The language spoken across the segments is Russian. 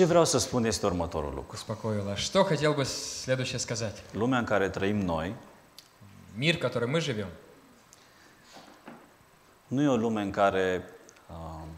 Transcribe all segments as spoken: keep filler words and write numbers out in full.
Ce vreau să spun este următorul lucru. Успокоило. Что хотел бы следующее сказать? Lumea în care trăim noi Мир, в котором мы живем, nu e o lume în care uh,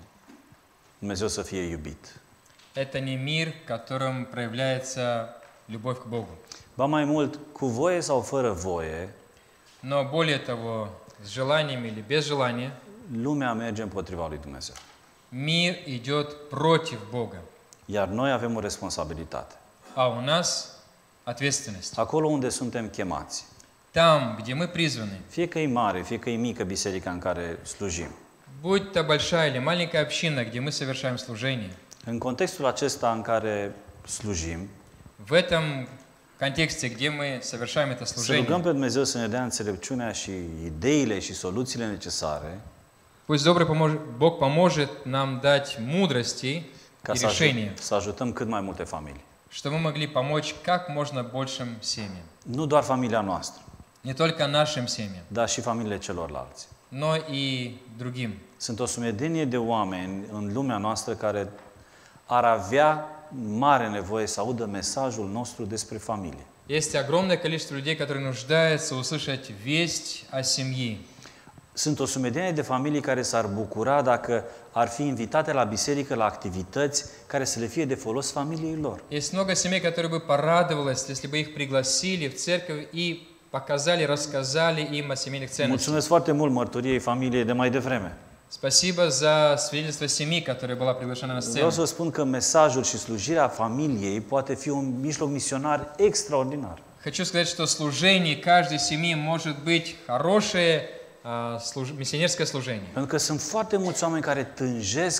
Dumnezeu să fie iubit. это не мир, в котором проявляется любовь к Богу. Ba mai mult, cu voie sau fără voie, Но более того, с желанием или без желания, lumea merge împotriva lui Dumnezeu. мир идет против Бога. Iar noi avem o responsabilitate. А у нас ответственность. Acolo unde suntem chemați, Там, где мы призваны, fie că e mare, fie că e mică biserica în care slujim, будь то большая или маленькая община, где мы совершаем служение, în contextul acesta în care slujim, в этом контексте, где мы совершаем это să rugăm служение, pe Dumnezeu să ne dea înțelepciunea și ideile și soluțiile necesare пусть добрый помож- Бог поможет нам дать мудрости ca и să, решения, ajut, să ajutăm cât mai multe familii. чтобы мы могли помочь как можно большим семьям. Nu doar familia noastră, Не только нашим семьям, dar și familiile celorlalți. но и другим. Sunt o sumedenie de oameni în lumea noastră care ar avea mare nevoie să audă mesajul nostru despre familie. Есть огромное количество людей, которые нуждаются услышать весть о семье. Sunt o sumedenie de familii care s-ar bucura dacă ar fi invitate la biserică la activități care să le fie de folos familiei lor. Есть много семей, которые бы порадовалось, если бы их пригласили в церковь и показали, рассказали им о семейных ценностях. Mulțumesc foarte mult mărturiei familiei de mai devreme. Спасибо за свидетельство семьи, которая была приглашена на Vreau сцену. să spun că mesajul și slujirea familiei poate fi un mijloc misionar extraordinar. Хочу сказать, что служение каждой семьи может быть хорошее а, служ- миссионерское служение. Pentru că sunt foarte mulți oameni care tânjesc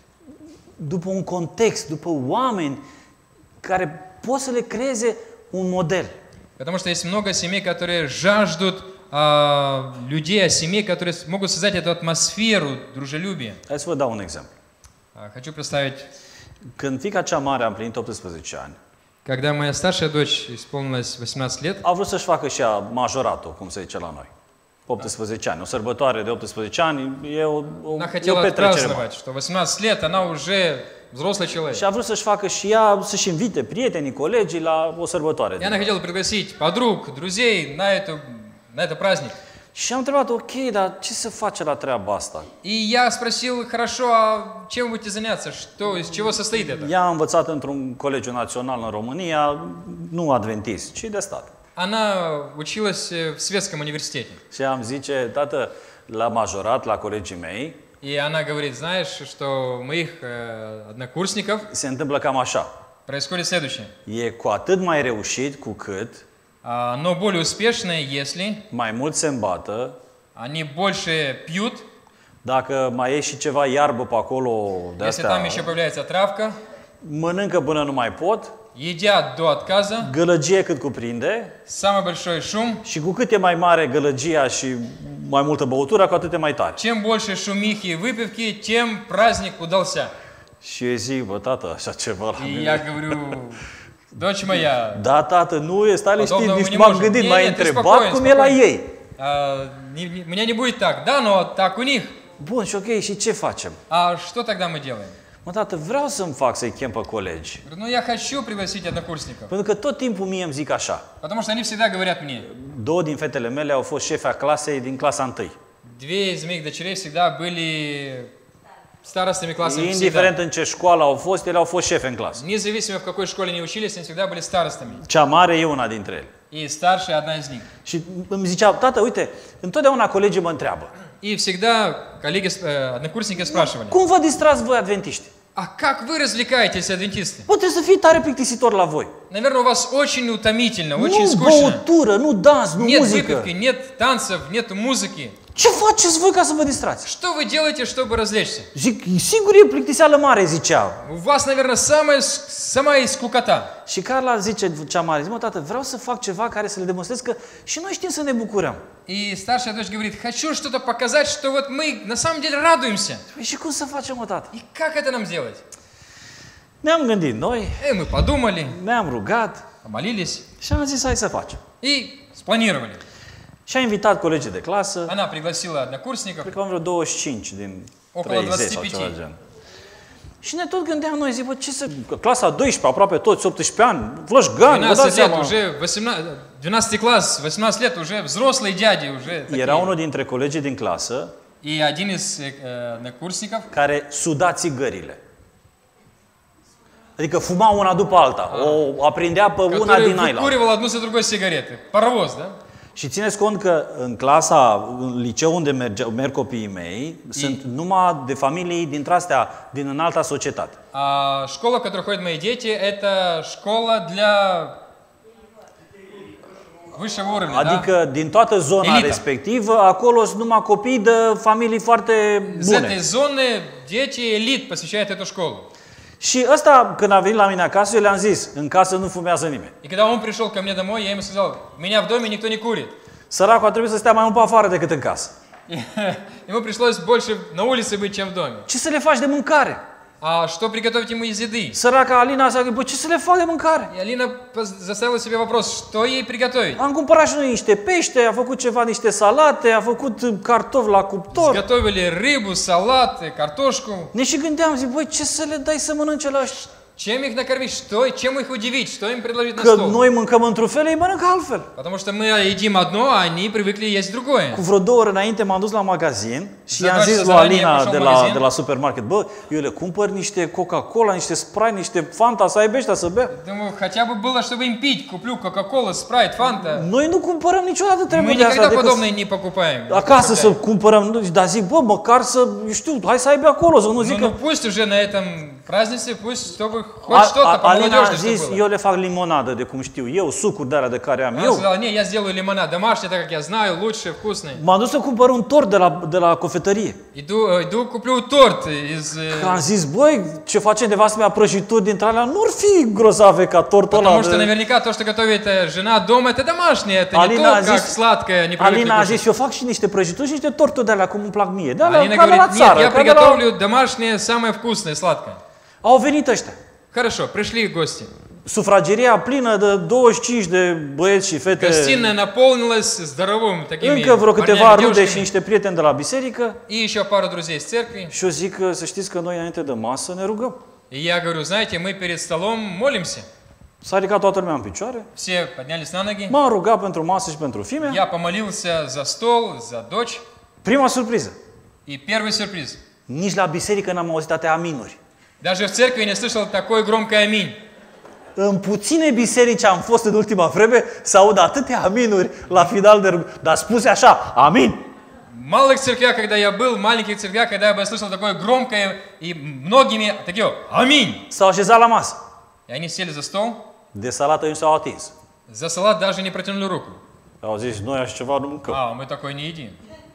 după un context, după oameni care pot să le creeze un model. Потому что есть много семей, которые jаждут а, людей, о семье, которые с- могут создать эту атмосферу дружелюбия. Hai să vă dau un exemplu. А, Хочу представить, Când fiica cea mare a împlinit optsprezece ani, когда моя старшая дочь исполнилось восемнадцать лет, a vrut să-și facă și ea majoratul, cum se zice la noi. optsprezece ani. O sărbătoare de optsprezece ani e o, o, она e o хотела petrecere mare. отпраздновать, что восемнадцать лет она уже взрослый человек. Și a vrut să-și facă și ea, să-și invite prietenii, colegii la o sărbătoare. И она хотела пригласить подруг, друзей на, эту, на этот праздник. Și am întrebat, ok, dar ce se face la treaba asta? И я спросил, хорошо, а чем вы будете заняться? Что, из чего состоит это? Ea a învățat într-un colegiu național în România, nu adventist, ci de stat. Она училась в светском университете. Și am zice, tată, la majorat, la colegii mei, И она говорит, знаешь, что у моих э, однокурсников se întâmplă cam așa. происходит следующее. E cu atât mai reușit cu cât А, но более успешные, если mai mult se îmbată, они больше pьют, dacă mai e și ceva iarbă pe acolo de если astea, там еще появляется травка, mănâncă până nu mai pot, едят до отказа, gălăgie cât cuprinde самый большой шум. și cu cât e mai mare gălăgia și mai multă băutură, cu atât e mai tare. Чем больше шумихи и выпивки, тем праздник удался. Și eu zic, bă, tată, așa ceva la И mine. я говорю, дочь моя, Da, tată, nu e, stai liniștit, Подобного nici мы не m-am можем. gândit, Не, m-ai не, ты întrebat спокоен, cum e la спокоен. ei. а, не- не- у меня не будет так, да, но так у них. Bun, și ok, și ce facem? А что тогда мы делаем? Mă, tată, vreau să-mi fac să-i chem pe colegi. Говорю, ну я хочу пригласить однокурсников, Pentru că tot timpul mie îmi zic așa. потому что они всегда говорят мне, Două din fetele mele au fost șefe a clasei din clasa întâi. две из моих дочерей всегда были старостами классов. Indiferent Всегда. în ce școală au fost, ele au fost șefe în clasă. Независимо в какой школе они учились, они всегда были старостами. Cea mare e una dintre ele. И старшая одна из них. Și îmi zicea, tată, uite, întotdeauna colegii mă întreabă, И всегда коллеги, э, однокурсники спрашивали, cum vă distrați voi adventiști? а как вы развлекаетесь, адвентисты? Bă, trebuie să fie tare plictisitor la voi. Наверное, у вас очень утомительно, очень Nu скучно. băutură, nu dans, nu Нет muzică. выпивки, нет танцев, нет музыки. Ce faceți voi ca să vă distrați? Что вы делаете, чтобы развлечься? Zic, sigur e plictiseală mare, zicea. У вас, наверное, самая, с- самая скукота. Și Carla zice, cea mare, zice, mă, tată, vreau să fac ceva care să le demonstrez că și noi știm să ne bucurăm. И старшая дочь говорит, хочу что-то показать, что вот мы на самом деле радуемся. Păi și cum să facem, mă, tată? И как это нам сделать? Ne-am gândit noi, И мы подумали, ne-am rugat помолились și am zis, hai să facem. и спланировали. Și a invitat colegii de clasă, Она пригласила однокурсников, cred că am vreo douăzeci și cinci din Около treizeci двадцати sau пяти. ceva gen. Și ne tot gândeam noi, zic, bă, ce să... Clasa a doisprezecea, aproape toți, optsprezece ani, flășgani, vă dați двенадцать лет, seama. уже восемнадцать, двенадцатый класс, восемнадцать лет, уже взрослые дяди, уже Era такие. unul dintre colegii din clasă И один из э, однокурсников, care suda țigările. Adică fuma una după alta, o aprindea pe una который din aia. выкуривал одну за другой сигареты. Паровоз, да? Și țineți cont că în clasa, în liceu unde merge, merg copiii mei, sunt numai de familii dintre astea, din înalta societate. А школа, в которой ходят мои дети, это школа для высшего уровня, Adică din toată zona Elită. respectivă, acolo sunt numai copii de familii foarte да? Из этой bune. зоны дети элит посещают эту школу. Și ăsta, când a venit la mine acasă, eu le-am zis, în casă nu fumează nimeni. И когда он пришел ко мне домой, я ему сказал, у меня в доме никто не курит. Săracul a trebuit să stea mai mult pe afară decât în casă. Ему пришлось больше на улице быть, чем в доме. Ce să le faci de mâncare? А что приготовить ему из еды? Săraca Alina s-a gândit, bă, ce să le fac de mâncare? И Алина поз- заставила себе вопрос, что ей приготовить? Am cumpărat și noi niște pește, a făcut ceva, niște salate, a făcut cartofi la cuptor. Сготовили рыбу, салат, картошку. Ne și gândeam, zic, băi, ce să le dai să mănânce la ăștia? Чем их накормить? Что, чем их удивить? Что им предложить на Că стол? noi mâncăm într-un fel, ei mănâncă altfel. Потому что мы едим одно, а они привыкли есть другое. Cu vreo două ore înainte m-am dus la magazin și Da, i-am doar zis să lui zălanie, Alina așa, de în la, magazin. de la supermarket, bă, eu le cumpăr niște Coca-Cola, niște Sprite, niște Fanta, să aibă ăștia să bea. Думаю, хотя бы было, чтобы им пить. Куплю Кока-Кола, Спрайт, Фанта. Noi nu cumpărăm niciodată Мы treburile astea никогда decât подобное не покупаем. acasă să Покупаем. cumpărăm, nu, dar zic, bă, măcar să, eu știu, hai să aibă acolo, să nu Ну, zică... ну пусть уже на этом празднике, пусть чтобы хоть A- что-то a- Alina a по-молодежно zis, было. eu le fac limonadă de cum știu eu, sucuri de alea de care am Она eu. сказала, не, я сделаю лимонад домашний, так как я знаю, лучший, вкусный. M-am dus să cumpăr un tort de la, de la cofetărie. Иду, э, iду куплю торт из... э, Am zis, băi, ce face nevastă mea, prăjituri dintre alea, nu-ar fi grozave ca tortul ăla. Потому что de- наверняка то, что готовит э, жена дома, это домашнее, это не Alina a то, как zis, сладкое, не привыкли Alina a кушать. zis, eu fac și niște prăjituri și niște torturi de alea, cum îmi plac mie. De alea, Alina ca de la говорит, нет, țară, я ca de la... приготовлю домашнее, самое вкусное, сладкое. Au venit ăștia. Хорошо, пришли gости. Sufrageria plină de douăzeci și cinci de băieți și fete. Гостиная наполнилась здоровым такими Încă vreo câteva парнями, rude și девушками. niște prieteni de la biserică. И еще пару друзей из церкви. Și eu zic că să știți că noi înainte de masă ne rugăm. И я говорю, знаете, мы перед столом молимся. S-a ridicat toată lumea în picioare. Все поднялись на ноги. M-am rugat pentru masă și pentru fimea. Я помолился за стол, за дочь. Prima surpriză. И первый сюрприз. Nici la biserică n-am auzit atâtea aminuri. Даже в церкви не слышал такой громкой аминь. În puține biserici am fost în ultima vreme să aud atâtea aminuri la final de rugăciune. Dar spuse așa, amin. В малых церквях, когда я был, в маленьких церквях, когда я бы слышал такое громкое и многими такие аминь. S-au așezat la masă. И они сели за стол, De salată nu s-au atins. за салат даже не протянули руку. Au zis, noi așa ceva nu mâncăm. А, мы такой не едим.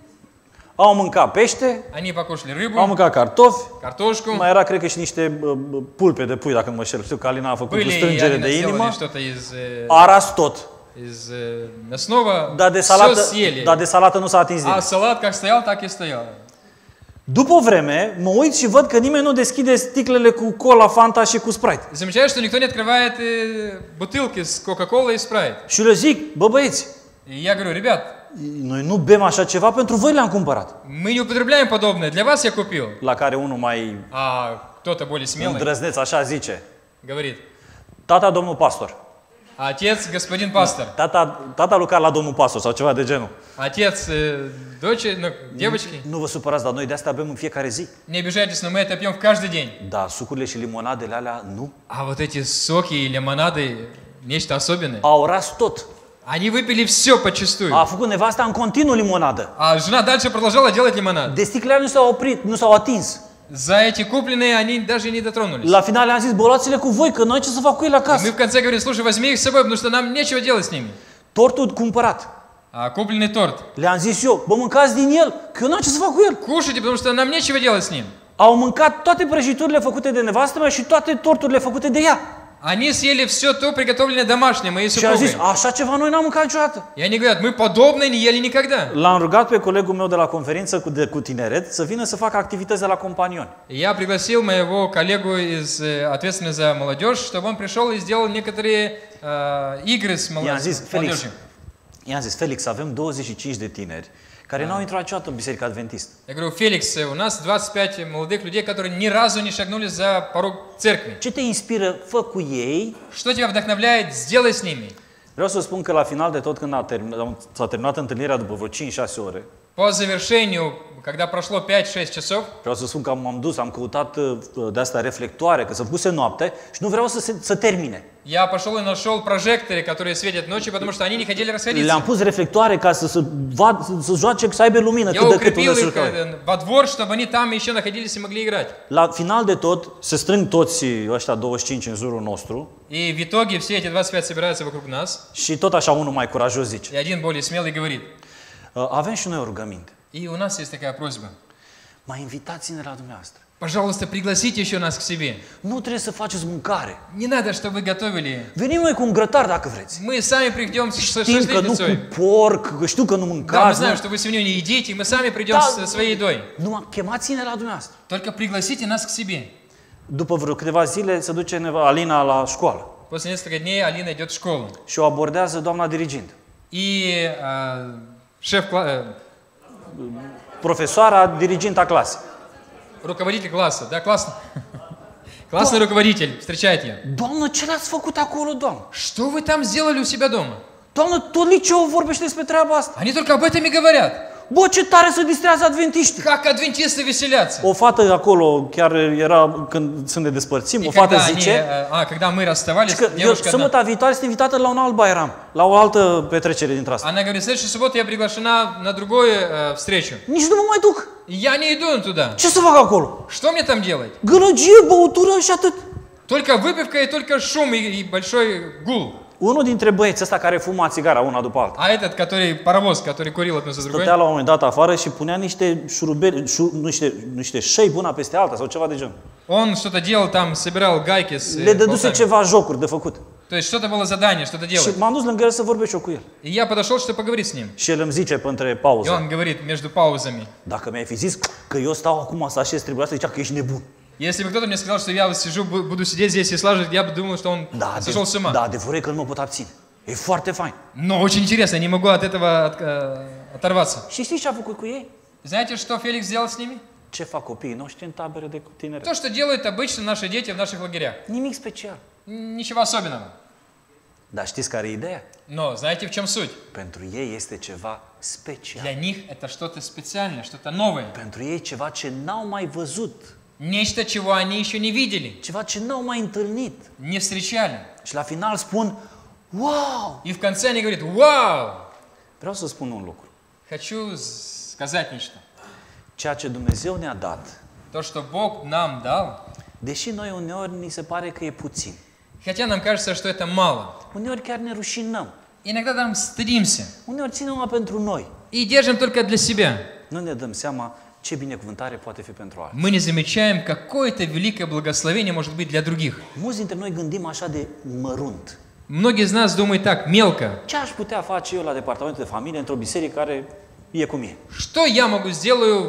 Au mâncat pește, Они покушали au рыбу, mâncat cartofi, картошку. mai era, cred că, și niște bă, bă, pulpe de pui, dacă nu mă șer. Știu că Alina a făcut cu Были, и strângere они de сделали inimă. что-то из, э, A ras tot. из э, мясного. Dar de Все salată, съели. dar de salată nu s-a atins А nimeni. салат как стоял, так и стоял. După o vreme, mă uit și văd că nimeni nu deschide sticlele cu cola, Fanta și cu Sprite. Замечаешь, что никто не открывает э, бутылки с Кока-Колой и Спрайт. Și le zic, bă băieți, И я говорю, ребят, noi nu bem așa ceva, pentru voi le-am cumpărat. мы не употребляем подобное, для вас я купил. La care unul mai А кто-то более смелый îndrăzneț așa zice, говорит, tata domnul pastor. отец, господин пастор, Tata, tata lucra la domnul pastor sau ceva de genul. отец э, дочери, ну, девочки, Nu vă supărați, dar noi de asta bem în fiecare zi. не обижайтесь, но мы это пьем в каждый день. Da, sucurile și limonadele alea nu. А вот эти соки и лимонады, нечто особенное. Au ras tot. Они выпили все почистую. A făcut nevasta în continuu limonadă. А жена дальше продолжала делать лимонад. De sticlele nu s-au oprit, nu s-au atins. За эти купленные они даже не дотронулись. La final le-am zis, bă, luați-le cu voi, că noi ce să fac cu ele И мы acasă? в конце говорим, слушай, возьми их с собой, потому что нам nечего делать с ними. Tortul cumpărat. А купленный торт. Le-am zis eu, bă, mâncați din el, că eu n-am ce să fac cu el. Кушайте, потому что нам nечего делать с ним. Au mâncat toate prăjiturile făcute de nevastă mea și toate torturile făcute de ea. Они съели все то, приготовленное домашнее, моей Și a zis, супругой. așa ceva noi n-am mâncat niciodată. И они говорят, мы подобное не ели никогда. L-am rugat pe colegul meu de la conferință cu, de, cu tineret să vină să facă activități de la companioni. И я пригласил моего коллегу из э, ответственного за молодежь, чтобы он пришел и сделал некоторые э, игры с I-am молодежью. zis, Felix, i-am zis, Felix, avem douăzeci și cinci de tineri care n-au intrat niciodată în Biserica Adventistă. Я говорю, Феликс, у нас двадцать пять молодых людей, которые ни разу не шагнули за порог церкви. Ce te inspiră? Fă cu ei. Что тебя вдохновляет? Сделай с ними. Vreau să spun că la final de tot, când a terminat, s-a terminat întâlnirea după vreo cinci șase ore, По завершению, когда прошло пять-шесть часов, vreau să spun că am dus, am căutat de asta reflectoare, că se puse noapte și nu vreau să, se, să termine. я пошел и нашел прожекторы, которые светят ночью, потому что они не хотели расходиться. Le-am pus reflectoare ca să, să, vad, să, să joace, să aibă lumină Я cât de cât укрепил unde их să во двор, чтобы они там еще находились и могли играть. La final de tot, se strâng toți ăștia douăzeci și cinci în jurul nostru И в итоге все эти двадцать пять собираются вокруг нас, și tot așa unul mai curajos zice: и один более смелый говорит, avem și noi o rugăminte. и у нас есть такая просьба. Mai invitați-ne la dumneavoastră. Пожалуйста, пригласите еще нас к себе. Nu trebuie să faceți mâncare. Не надо, чтобы вы готовили. Venim noi cu un grătar dacă vreți. Мы сами придем с Știm că nu шашлычницей. cu porc, că știu că nu Да, мы mâncați. знаем, nu? что вы свинью не едите, и мы сами придем Да. со своей едой. Numai chemați-ne la dumneavoastră. Только пригласите нас к себе. Дupă vreo câteva zile se duce neva- Alina la școală После нескольких дней Алина идет в школу. și o abordează doamna dirigent. И а, шеф, кла- э, Profesoara diriginta clasei. руководитель класса, да, классно. Классный руководитель, встречает ее. Doamnă, ce l-ați făcut acolo, doamnă? Что вы там сделали у себя дома? Doamnă, tot liceul vorbește despre treaba asta. Они только об этом и говорят. Bă, ce tare să distrează adventiștii. Как адвентисты веселятся. O fată acolo, chiar era când sunt ne despărțim, И o fată когда, они, zice а, когда мы расставались, că eu девушка одна, sâmbătă viitoare sunt invitată la un alt bairam, la o altă petrecere dintre asta. она говорит, в следующую субботу я приглашена на другую э, встречу. Nici nu mă mai duc. Я не иду туда. Ce să fac acolo? Что мне там делать? Gălăgie, băutură și atât. Только выпивка и только шум и, и большой гул. Unul dintre băieți ăsta care fuma țigara una după alta, А этот, который паровоз, который курил одну за другой, stătea la un moment dat afară și punea niște șurubeli, șu, niște, niște șei una peste alta sau ceva de genul. он что-то делал там, собирал gaiки с Le э, dăduse болтами. ceva jocuri de făcut. То есть что-то было задание, что-то Și делать. m-am dus lângă el să vorbesc și eu cu el. И я подошел, чтобы поговорить с ним. Și el îmi zice pe între И pauze: он говорит между паузами. dacă mi-ai fi zis că eu stau acum să așez trebuia să zicea că ești nebun. Если бы кто-то мне сказал, что я вот сижу, бу- буду сидеть здесь и слаживать, я бы думал, что он Da, сошел с ума. da, adevărul e că nu mă pot abține. E foarte fain. Но очень интересно, я не могу от этого от- э, оторваться. Și știți ce a făcut cu ei? Знаете, что Феликс сделал с ними? Ce fac copiii noștri în tabere de tinere? То, что делают обычно наши дети в наших лагерях. Nimic special. Ничего особенного. Dar știți care e ideea? Но знаете, в чем суть? Pentru ei este ceva special. Для них это что-то специальное, что-то новое. Pentru ei ceva ce n-au mai văzut. Нечто, чего они еще не видели, Ceva ce n-au mai întâlnit. не встречали. Și la final spun: wow! И в конце они говорят, вау! Vreau să spun un lucru. Хочу сказать нечто. Ceea ce Dumnezeu ne-a dat, То, что Бог нам дал, deși noi uneori ni se pare că e puțin, хотя нам кажется, что это мало, uneori chiar ne rușinăm, иногда нам стыдимся uneori ținem numai pentru noi, и держим только для себя. nu ne dăm seama ce binecuvântare poate fi pentru alții. Мы не замечаем, какое это великое благословение может быть для других. Mulți dintre noi gândim așa de mărunt. Многие из нас думают так, мелко. Ce aș putea face eu la departamentul de familie într-o biserică care e cum e? Что я могу сделаю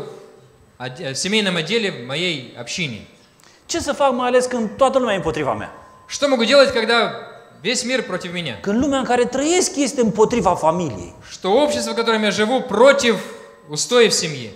в семейном отделе в моей общине? Ce să fac mai ales când toată lumea e împotriva mea? Что могу делать, когда весь мир против меня? Când lumea în care trăiesc este împotriva familiei. Что общество, в котором я живу, против устоев семьи?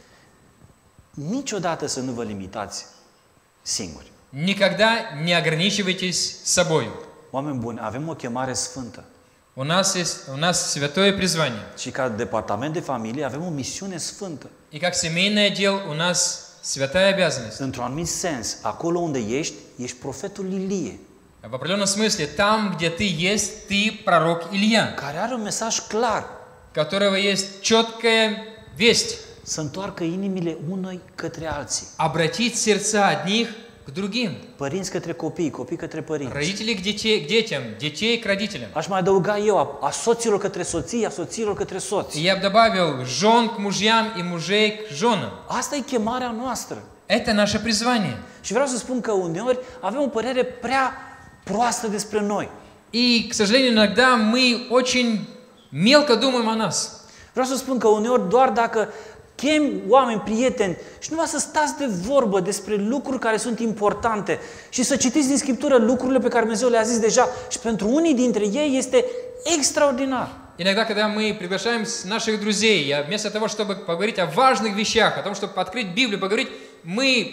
Niciodată să nu vă limitați singuri. Никогда не ограничивайтесь собой. Oameni buni, avem o chemare sfântă. У нас есть, у нас святое призвание. Și ca departament de familie avem o misiune sfântă. И как семейный отдел у нас святая обязанность. Într-un anumit sens, acolo unde ești, ești profetul Ilie, В определенном смысле, там, где ты есть, ты пророк Илья, care are un mesaj clar. у которого есть четкая весть. Să întoarcă inimile unui către alții. Обратить сердца одних к другим. Părinți către copii, copii către părinți. Родители к, детей, к детям, детей к родителям. Aș mai adăuga eu, a, a soților către soții, a soțiilor către soți. И я бы добавил жен к мужьям и мужей к женам. Asta e chemarea noastră. Это наше призвание. Și vreau să spun că uneori avem o părere prea proastă despre noi. И, к сожалению, иногда мы очень мелко думаем о нас. Vreau să spun că uneori doar dacă chem oameni, prieteni și numai să stați de vorbă despre lucruri care sunt importante și să citiți din Scriptură lucrurile pe care Dumnezeu le-a zis deja și pentru unii dintre ei este extraordinar. Иногда, когда мы приглашаем наших друзей, а вместо того, чтобы поговорить о важных вещах, о том, чтобы открыть Библию, поговорить, мы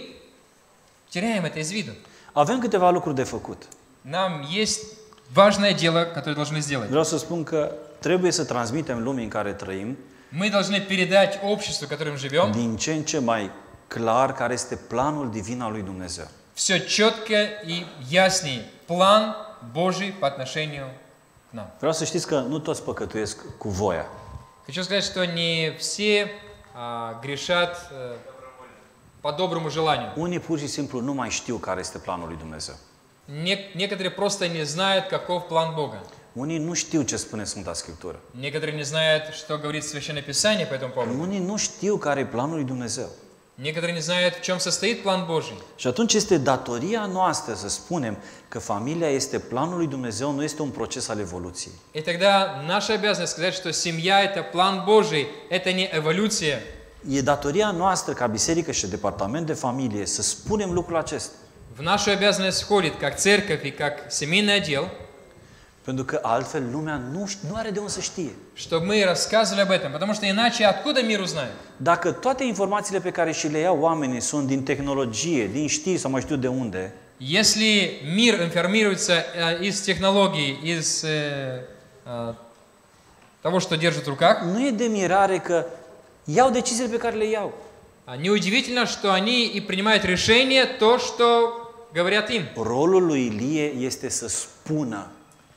теряем это из виду. Avem câteva lucruri de făcut. Нам есть важное дело, которое должны сделать. Vreau să spun că trebuie să transmitem lumii în care trăim Мы должны передать обществу, в котором живем, din ce în ce mai clar care este planul divin al lui Dumnezeu. все четко и ясней план Божий по отношению к нам. Vreau să știți că nu toți păcătuiesc cu voia. Хочу сказать, что не все а, грешат а, по доброму желанию. Unii pur și simplu nu mai știu care este planul lui Dumnezeu. Не- Некоторые просто не знают, каков план Бога. Unii nu știu ce spune Sfânta Scriptură. Некоторые не знают, что говорит Священное Писание по этому поводу. Unii nu știu care e planul lui Dumnezeu. Некоторые не знают, в чем состоит план Божий. Și atunci este datoria noastră să spunem că familia este planul lui Dumnezeu, nu este un proces al evoluției. И тогда наша обязанность сказать, что семья – это план Божий, это не эволюция. E datoria noastră ca biserică și departament de familie să spunem lucrul acesta. В нашу обязанность входит как церковь и как семейный отдел, Pentru că altfel lumea nu, ș- nu are de unde să știe. чтобы мы рассказывали об этом, потому что иначе откуда мир узнает? Dacă toate informațiile pe care și le iau oamenii sunt din tehnologie, din știri sau mai știu de unde, Если мир информируется э, из технологий, из э, э, того, что держит в руках, nu e de mirare că iau deciziile pe care le iau. а, неудивительно, что они и принимают решение то, что говорят им. Rolul lui Ilie este să spună.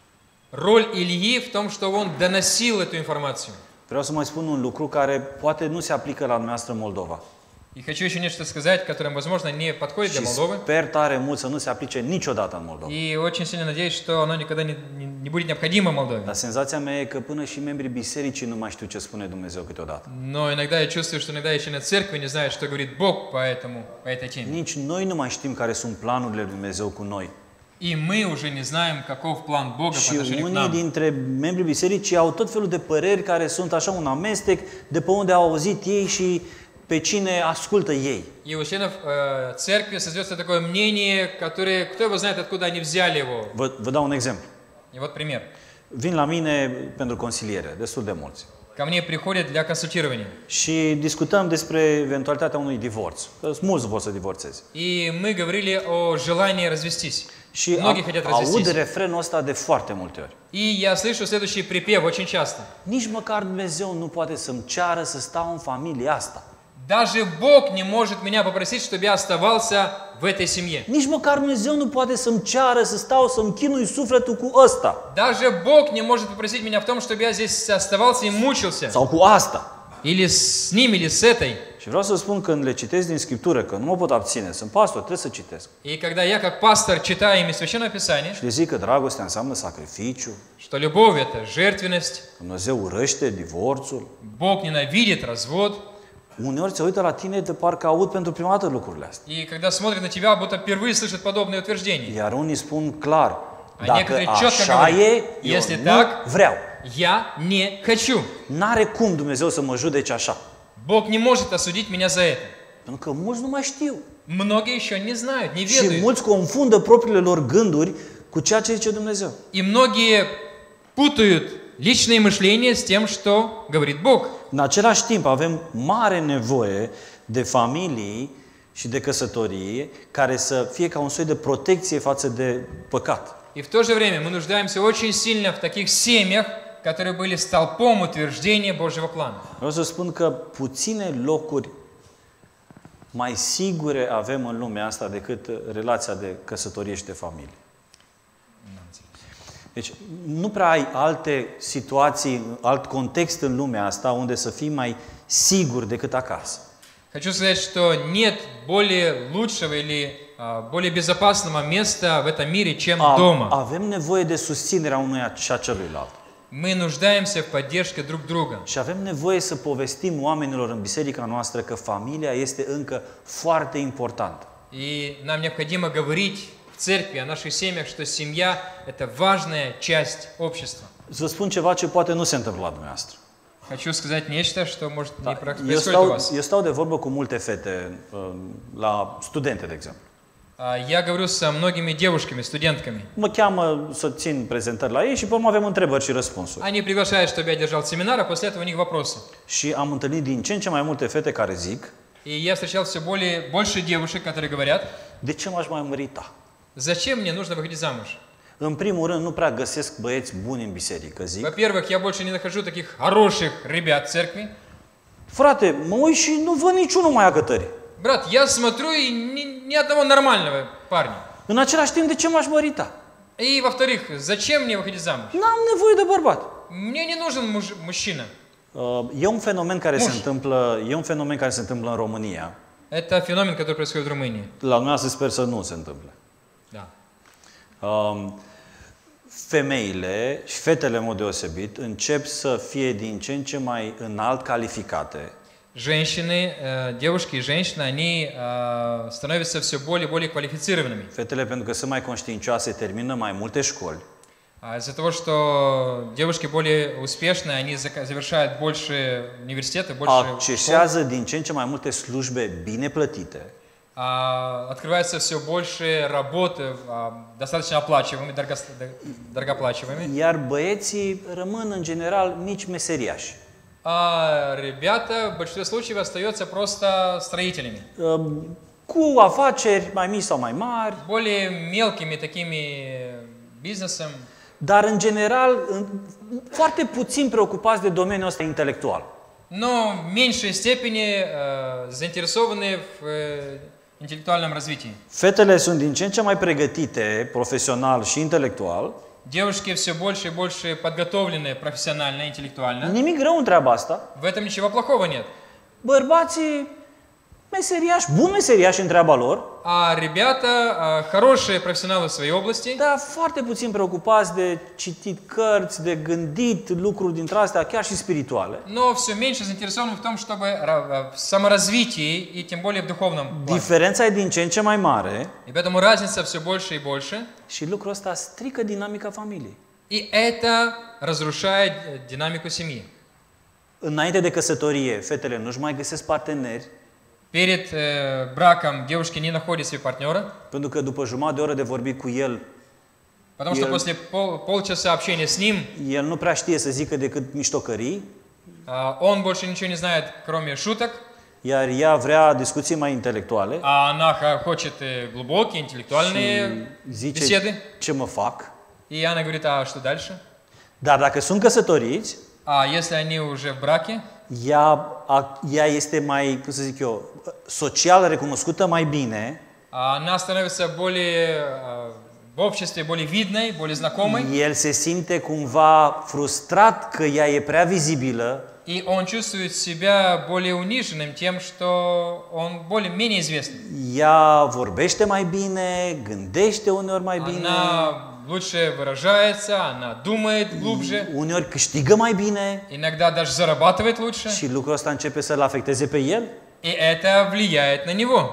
Роль Ильи в том, что он доносил эту информацию. Vreau să mai spun un lucru care poate nu se aplică la dumneavoastră în Moldova. И хочу еще нечто сказать, которое, возможно, не подходит для Și Молдовы. sper tare mult să nu se aplice niciodată în Moldova. И очень сильно надеюсь, что оно никогда не, не, не будет необходимо Молдове. Dar senzația mea e că până și membrii bisericii nu mai știu ce spune Dumnezeu câteodată. Но иногда я чувствую, что иногда и члены церкви не знают, что говорит Бог по, этому, по этой теме. Nici noi nu mai știm care sunt planurile lui Dumnezeu cu noi. И мы уже не знаем, каков план Бога по Și отношению к unii нам. dintre membrii bisericii au tot felul de păreri care sunt așa un amestec de pe unde au auzit ei și pe cine ascultă ei. И у членов э, церкви создается такое мнение, которое, кто его знает, откуда они взяли его. Vă, vă dau un exemplu. И вот пример. Vin la mine pentru consiliere, destul de mulți. Ко мне приходят для консультирования. Și discutăm despre eventualitatea unui divorț. Că mulți vor să divorțeze. И мы говорили о желании развестись. Și Многие хотят aud развестись. refrenul ăsta de foarte multe ori. И я слышу следующий припев очень часто. Nici măcar Dumnezeu nu poate să-mi ceară să stau în familia asta. Даже Бог не может меня попросить, чтобы я оставался в этой семье. Nici măcar Dumnezeu nu poate să-mi ceară să stau să-mi chinui sufletul cu ăsta. Даже Бог не может попросить меня в том, чтобы я здесь оставался и мучился. Sau cu asta. Или с ним, или с этой. Și vreau să spun când le citesc din Scriptură, că nu mă pot abține, sunt pastor, trebuie să citesc. И когда я как пастор читаю ими Священное Писание, Și le zic că dragostea înseamnă sacrificiu, что любовь – это жертвенность, că Dumnezeu urăște divorțul. Bог ненавидит развод. Uneori se uită la tine de parcă aud pentru prima dată lucrurile astea. И когда смотрят на тебя, будто впервые slышат подобные утверждения. Iar unii spun clar, A dacă некоторые четко așa говорят, e, eu este nu так, vreau. Я не хочу. N-are cum Dumnezeu să mă judece așa. Бог не может осудить меня за это. Pentru că mulți nu mai știu. Многие еще не знают, не Și ведают. mulți confundă propriile lor gânduri cu ceea ce zice Dumnezeu. И многие putают личное мышление с тем, что говорит Бог. În același timp avem mare nevoie de familii și de căsătorie care să fie ca un soi de protecție față de păcat. И в то же время мы нуждаемся очень сильно в таких семьях, которые были столпом утверждения Божьего плана. Vreau să spun că puține locuri mai sigure avem în lumea asta decât relația de căsătorie și de familie. Deci nu prea ai alte situații, alt context în lumea asta unde să fii mai sigur decât acasă. Хочу сказать, что нет более лучшего или а, более безопасного места в этом мире, чем A- дома. Avem nevoie de susținerea unuia și a celuilalt. Мы нуждаемся в поддержке друг друга. Și avem nevoie să povestim oamenilor în biserica noastră că familia este încă foarte importantă. И нам необходимо говорить в церкви, о наших семьях, что семья – это важная часть общества. Să vă spun ceva ce poate nu se întâmplă la dumneavoastră. Хочу сказать нечто, что, может, не Eu происходит у stau, вас. eu stau de vorbă cu multe fete, uh, la studente, de exemplu. Я говорю со многими девушками, студентками. Mă cheamă să țin prezentări la ei și pe urmă avem întrebări și răspunsuri. Они приглашают, чтобы я держал семинар, а после этого у них вопросы. Și am întâlnit din ce în ce mai multe fete care zic: И я встречал все более, больше девушек, которые говорят: de ce m-aș mai mărita? зачем мне нужно выходить замуж? În primul rând, nu prea găsesc băieți buni în biserică, zic. Во-первых, я больше не нахожу таких хороших rебят в церкви. Frate, mă uit și nu văd niciunul mai agătări. Брат, я смотрю и ни, ни одного нормального парня. În același timp, de ce m-aș mărita? И во-вторых, зачем мне выходить замуж? N-am nevoie de bărbat. Мне не нужен муж, мужчина. E un fenomen care Muș. se întâmplă, e un fenomen care se întâmplă în România. Это феномен, который происходит в Румынии. La dumneavoastră sper să nu se întâmple. Да. Um, femeile și fetele în mod deosebit încep să fie din ce în ce mai înalt calificate. Женщины, девушки и женщины, они становятся все более и более квалифицированными. Fetele, pentru că sunt mai conștiincioase, termină mai multe școli. Из-за того, что девушки более успешные, они завершают больше университеты, больше школ. Accesează din ce în ce mai multe slujbe bine plătite. Открывается все больше работы, достаточно оплачиваемые, дорогоплачиваемые. Iar băieții rămân în general mici meseriași. А ребята в большинстве случаев остаются просто строителями. Cu afaceri mai mici sau mai mari. Более мелкими такими бизнесом. Dar în general foarte puțin preocupați de domeniul ăsta intelectual. Но в меньшей степени э, заинтересованы в э, интеллектуальном развитии. Fetele sunt din ce în ce mai pregătite profesional și intelectual. Девушки все больше и больше подготовлены профессионально, интеллектуально. Nimic rău în treaba asta. В этом nичего плохого нет. Bărbații meseriași, buni meseriași în treaba lor. А ребята хорошие профессионалы в своей области. Dar foarte puțin preocupați de citit cărți, de gândit lucruri dintre astea, chiar și spirituale. Но все меньше заинтересованы в том, чтобы в саморазвитии и тем более в духовном плане. Diferența e din ce în ce mai mare. И поэтому разница все больше и больше. Și lucrul ăsta strică dinamica familiei. И это разрушает динамику семьи. Înainte de căsătorie, fetele nu-și mai găsesc parteneri. Перед э, браком девушки не находят себе партнера. Pentru că după jumătate de oră de vorbit cu el, Потому что el, после пол, полчаса общения с ним, el nu prea știe să zică decât miștocării. э, он больше ничего не знает, кроме шуток. Iar ea vrea discuții mai intelectuale. А она хочет глубокие, интеллектуальные zice, беседы. ce mă fac? И она говорит: а что дальше? Dar dacă sunt căsătoriți, А если они уже в браке, ea, a, ea este mai, cum să zic eu, social recunoscută mai bine. она становится более в обществе более видной, более знакомой. El se simte cumva frustrat că ea e prea vizibilă. И он чувствует себя более униженным тем, что он более менее известный. Ea vorbește mai bine, gândește uneori mai bine. Она лучше выражается, она думает глубже. Uneori câștigă mai bine. Иногда даже зарабатывает лучше. Și lucrul ăsta începe să-l afecteze pe el. И это влияет на него.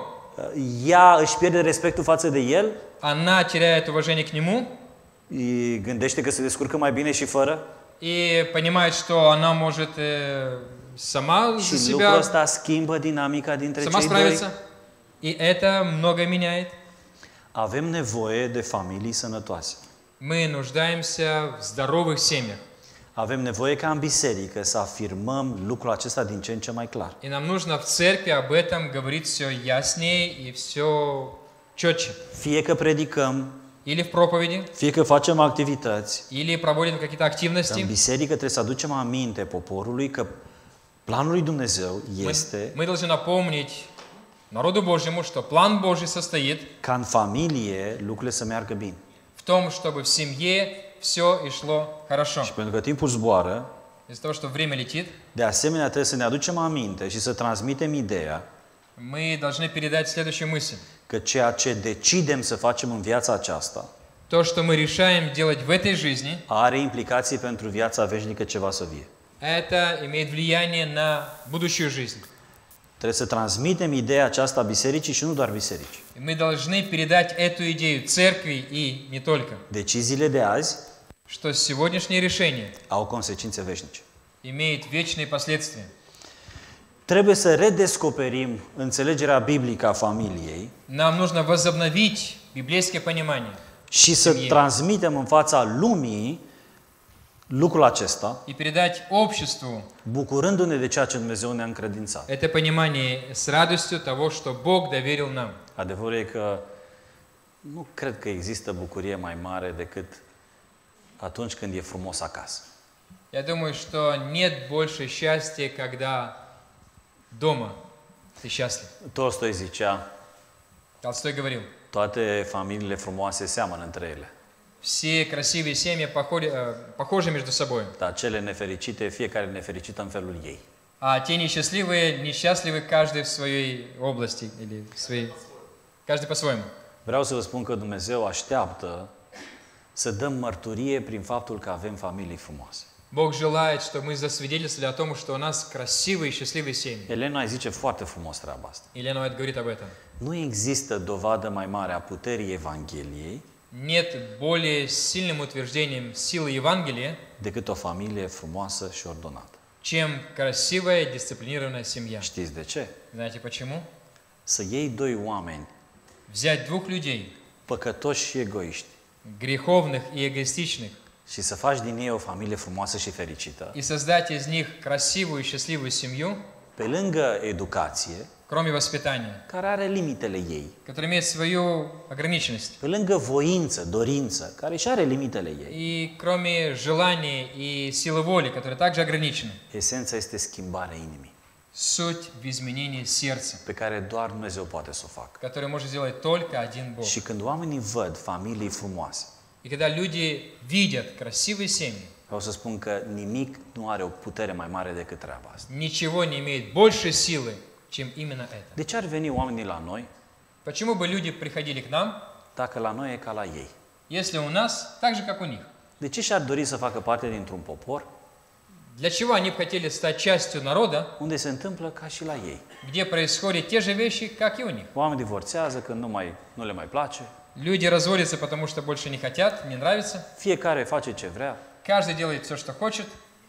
Ea își pierde respectul față de el. Она теряет уважение к нему. Gândește că se descurcă mai bine și fără. И понимает, что она может э, сама за Și lucrul себя ăsta schimbă dinamica dintre сама cei doi. справиться. И это многое меняет. Avem nevoie de familii sănătoase. Мы нуждаемся в здоровых семьях. Avem nevoie ca în biserică să afirmăm lucrul acesta din ce în ce mai clar. И нам нужно в церкви об этом говорить все яснее и все четче. Fie că predicăm, Или в проповеди, fie că facem activități, или проводим какие-то în активности. biserică trebuie să aducem aminte poporului că planul lui Dumnezeu Мы, este мы должны напомнить народу Божьему, что план Божий состоит ca în familie lucrurile să meargă bine. в том, чтобы в семье все и шло хорошо. Și pentru că timpul zboară, Из-за того, что время летит, de asemenea trebuie să ne aducem aminte și să transmitem ideea мы должны передать следующую мысль. că ceea ce decidem să facem în viața aceasta То, что мы решаем делать в этой жизни, are implicații pentru viața veșnică ce va să vie. это имеет влияние на будущую жизнь. Trebuie să transmitem ideea aceasta bisericii și nu doar bisericii. И мы должны передать эту идею церкви и не только. Deciziile de azi Что сегодняшнее решение au consecințe veșnice. имеет вечные последствия. Trebuie să redescoperim înțelegerea biblică a familiei Нам нужно возобновить библейское понимание și să transmitem în fața lumii lucrul acesta, и передать обществу bucurându-ne de ceea ce Dumnezeu ne-a încredințat. это понимание с радостью того, что Бог доверил нам. Adevărul e că nu cred că există bucurie mai mare decât atunci când e frumos acasă. Я думаю, что нет больше счастья, когда дома ты счастлив. Tolstoi zicea, Толстой говорил, toate familiile frumoase seamănă între ele, все красивые семьи походи- э, похожи между собой, dar cele nefericite, fiecare nefericită în felul ei. а те несчастливые, несчастливы каждый в своей области, или в своей, каждый по-своему. Vreau să vă spun că Dumnezeu așteaptă să dăm mărturie prin faptul că avem familii frumoase. Бог желает, чтобы мы засвидетельствовали о том, что у нас красивые и счастливые семьи. Elena îi zice foarte frumos treaba asta. Елена Уайт говорит об этом. Nu există dovadă mai mare a puterii Evangheliei Нет более сильным утверждением силы Евангелия, decât o familie frumoasă și ordonată. чем красивая, дисциплинированная семья. Știți de ce? Знаете почему? Să iei doi oameni Взять двух людей, păcătoși și egoiști греховных и эгоистичных, și să faci din ei o familie frumoasă și fericită, и создать из них красивую и счастливую семью, pe lângă educație, кроме воспитания, care are limitele ei, которая имеет свою ограниченность, pe lângă voință, dorință, care și are limitele ei, и кроме желаний и силы воли, которые также ограничены. esența este schimbarea inimii, Суть в изменении сердца, pe care doar Dumnezeu poate să o facă. которую может сделать только один Бог. Și când oamenii văd familii frumoase, И когда люди видят красивые семьи, vreau să spun că nimic nu are o putere mai mare decât treaba asta. ничего не имеет больше силы, чем именно это. De ce ar veni oamenii la noi Почему бы люди приходили к нам, dacă la noi e ca la ei? если у нас так же, как у них? De ce și-ar dori să facă parte dintr-un popor Для чего они бы хотели стать частью народа, unde se întâmplă ca și la ei? где происходят те же вещи, как и у них? Oamenii divorțează când nu, mai, nu le mai place, Люди разводятся, потому что больше не хотят, не нравится. fiecare face ce vrea. Каждый делает все, что хочет.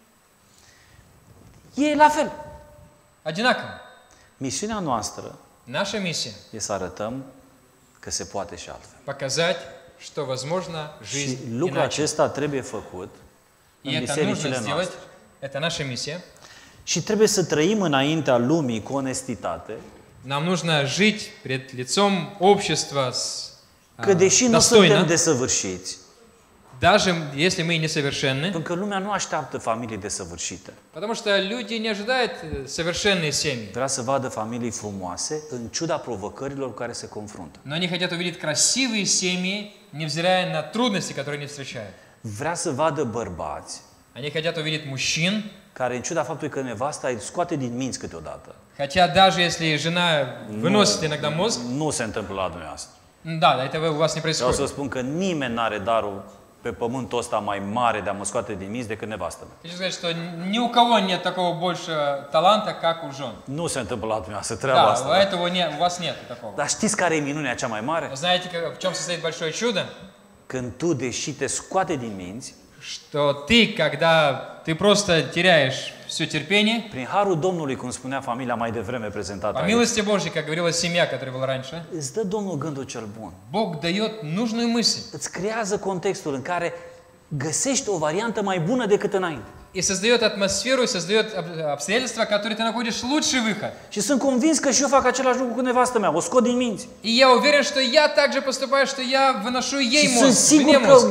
E la fel. Одинаково. Misiunea noastră Наша миссия e să arătăm că se poate și altfel. – показать, что возможна Și жизнь lucrul иначе. acesta trebuie făcut И în это нужно bisericile сделать. noastre. Это наша миссия. Și trebuie să trăim înaintea lumii cu onestitate, Нам нужно жить пред лицом общества с, că а, deși nu suntem достойно, desăvârșiți, даже если мы несовершенны, pentru că lumea nu așteaptă familii desăvârșite. потому что люди не ожидают э, совершенные семьи, Vrea să vadă familii frumoase în ciuda provocărilor cu care se confruntă. но они хотят увидеть красивые семьи, невзирая на трудности, которые они встречают. Vrea să vadă bărbați Они хотят увидеть мужчин, care, în ciuda faptului că nevasta îi scoate din minți câteodată, хотя даже если жена выносит иногда mозг, nu se întâmplă la dumneavoastră. да, этого у вас не Vreau să происходит. spun că nimeni nu are darul pe pământul ăsta mai mare de a mă scoate din minți decât nevastă mea. Хочу сказать, что ни у кого нет такого больше таланта, как у жен. Nu se întâmplă la dumneavoastră treaba Да, asta. у Da? этого нет, у вас нет такого. Dar știți care e minunea cea mai mare? Вы знаете, как- в чем состоит большое чудо? Când tu, deși te scoate din minți, Что ты, когда ты просто теряешь все терпение, prin harul Domnului, cum spunea familia mai devreme prezentată по aici, милости Божьей, как говорила семья, которая была раньше, îți dă Domnul gândul cel bun. Bог дает нужную мысль Îți creează contextul în care găsești o variantă mai bună decât înainte. и создает атмосферу, и создает об- обстоятельства, в которые ты находишь лучший выход. Și sunt convins că și eu fac același lucru cu nevastă mea, o scot din minți. И я уверен, что я также поступаю, что я выношу ей Și sunt мозг, sigur мне că, мозг.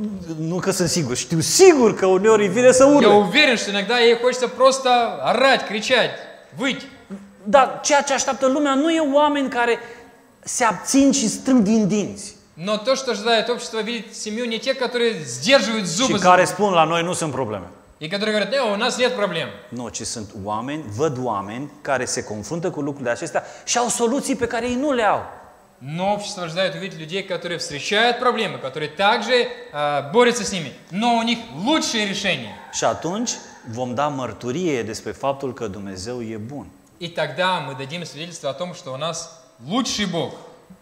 nu că sunt sigur, știu sigur că uneori îi vine să Я urle. уверен, что иногда ей хочется просто орать, кричать, выть. Dar ceea ce așteaptă lumea nu e oameni care se abțin și strâng din dinți. Но то, что ожидает общество, видеть семью не те, которые сдерживают Și зубы care spun la noi nu sunt probleme. и которые говорят, не, у нас нет проблем. Nu, ci sunt oameni, văd oameni care se confruntă cu lucrurile acestea și au soluții pe care ei nu le au. Но общество ожидает увидеть людей, которые встречают проблемы, которые также а, борются с ними, но у них лучшие решения. Și atunci vom da mărturie despre faptul că Dumnezeu e bun. И тогда мы дадим свидетельство о том, что у нас лучший Бог.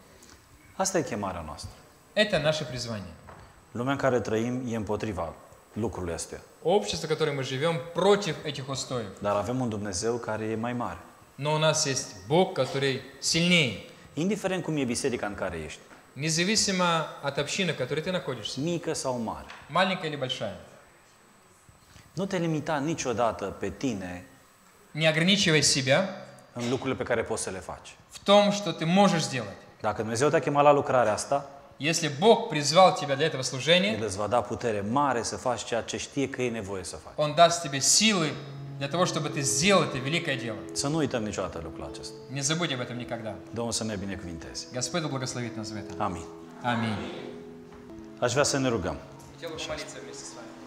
Asta e chemarea noastră. Это наше призвание. Lumea în care trăim e împotriva lucrurile astea. общество, в котором мы живем, против этих устоев. Dar avem un Dumnezeu care e mai mare. Но у нас есть Бог, который сильнее. Indiferent cum e biserica în care ești, Независимо от общины, в которой ты находишься, mică sau mare, маленькая или большая. nu te limita niciodată pe tine Не ограничивай себя în lucrurile pe care poți să le faci. в том, что ты можешь сделать. Dacă Dumnezeu te-a chemat la lucrarea asta, Если Бог призвал тебя для этого El служения, îți va da putere mare să faci ceea ce știe că e nevoie să faci. Он даст тебе силы для того, чтобы ты сделал это великое дело. Să nu uităm niciodată lucrul acesta. Не забудь об этом никогда. Domnul să ne binecuvinteze. Господь да благословит нас в этом. Amin. Аминь. Aș vrea să ne rugăm. Хотел бы помолиться вместе с вами.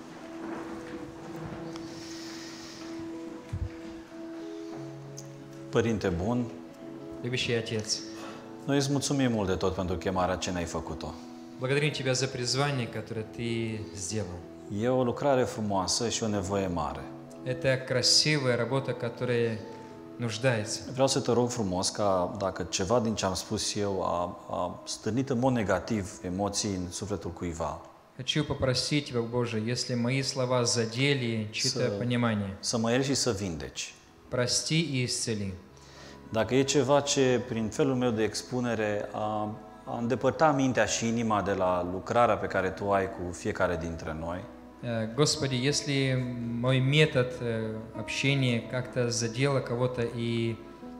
Părinte bun, Любящий Отец, noi îți mulțumim mult de tot pentru chemarea ce ne-ai făcut-o. благодарим Тебя за призвание, которое Ты сделал. E o lucrare frumoasă și o nevoie mare. Это красивая работа, которая нуждается. Vreau să te rog frumos ca dacă ceva din ce am spus eu a, a stârnit în mod negativ emoții în sufletul cuiva, Хочу pопросить Тебя, Боже, если мои слова задели чье-то Să- понимание, să mă ierți și să vindeci. прости и исцели. Dacă e ceva ce, prin felul meu de expunere, a, a îndepărtat mintea și inima de la lucrarea pe care Tu ai cu fiecare dintre noi, Э, Господи, если мой метод э, общения как-то задело кого-то и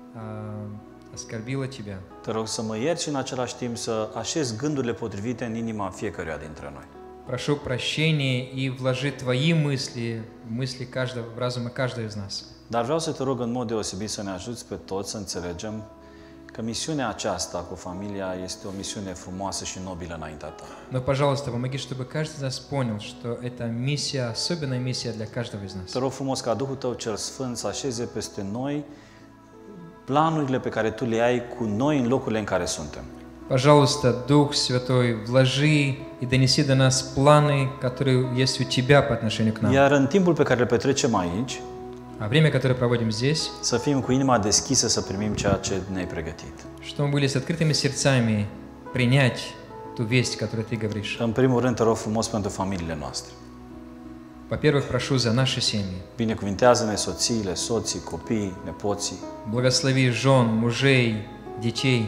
а, оскорбило Тебя, te rog să mă ierți și în același timp să așezi gândurile potrivite în inima fiecăruia dintre noi. прошу прощения и вложи Твои мысли, мысли каждого, в разумы каждого из нас. Dar vreau să te rog în mod deosebit să ne ajuți pe toți să înțelegem că misiunea aceasta cu familia este o misiune frumoasă și nobilă înaintea Ta. Но, пожалуйста, помоги, чтобы каждый из нас понял, что это миссия, особенная миссия для каждого из нас. Te rog frumos ca Duhul Tău cel Sfânt să așeze peste noi planurile pe care Tu le ai cu noi în locurile în care suntem. Пожалуйста, Дух Святой, вложи и донеси до нас планы, которые есть у Тебя по отношению к нам. Iar în timpul pe care îl petrecem aici, А время, которое проводим здесь, să fim cu inima deschisă să primim ceea ce ne-ai pregătit. что мы были с открытыми сердцами принять ту весть, которую Ты говоришь. În primul rând te rog frumos pentru familiile noastre. Во-первых, прошу за наши семьи. Binecuvintează-ne soțiile, soții, copiii, nepoții. Благослови жен, мужей, детей.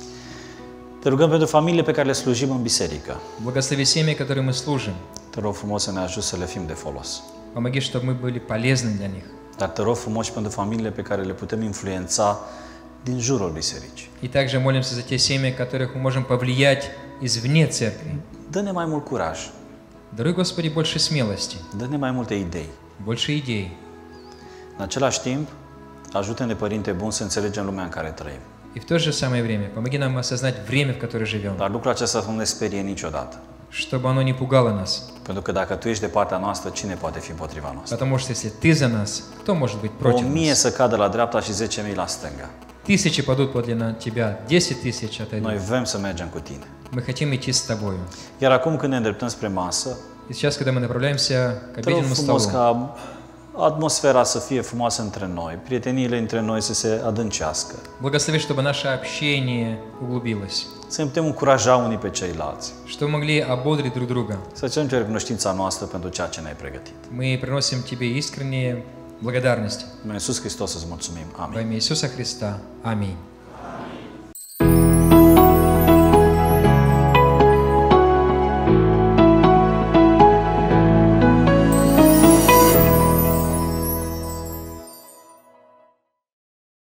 Te rugăm pentru familiile pe care le slujim în biserică. Благослови семьи, которые мы служим. Te rog frumos să ne ajuți să le fim de folos. Помоги, чтобы мы были полезны для них. Dar te rog frumos și pentru familiile pe care le putem influența din jurul bisericii. И также молимся за те семьи, которых мы можем повлиять извне церкви. Dă-ne mai mult curaj, Даруй, Господи, больше смелости, dă-ne mai multe idei. больше idей. În același timp, ajută-ne, Părinte Bun, să înțelegem lumea în care trăim. И в то же самое время помоги нам осознать время, в которое живем, Dar lucrul acesta să nu ne sperie niciodată. чтобы оно не пугало нас. Pentru că dacă Tu ești de partea noastră, cine poate fi împotriva noastră? Потому что если Ты за нас, кто может быть O против mie нас? să cadă la dreapta și zece mii la stânga. Тысячи падут подле на Тебя, десять тысяч Noi отойдут. vrem să mergem cu Tine. Мы хотим идти с Тобою. Iar acum când ne îndreptăm spre masă, И сейчас, когда мы направляемся к te rog обеденному frumos столу, ca atmosfera să fie frumoasă între noi, prieteniile între noi să se adâncească, благослови, чтобы наше общение углубилось, să ne putem încuraja unii pe ceilalți, чтобы мы могли ободрить друг друга. să cerem recunoștința noastră pentru ceea ce ne-ai pregătit. Мы приносим Тебе искренние благодарности. În Iisus Hristos îți mulțumim. Во Amin. имя Иисуса Христа. Аминь.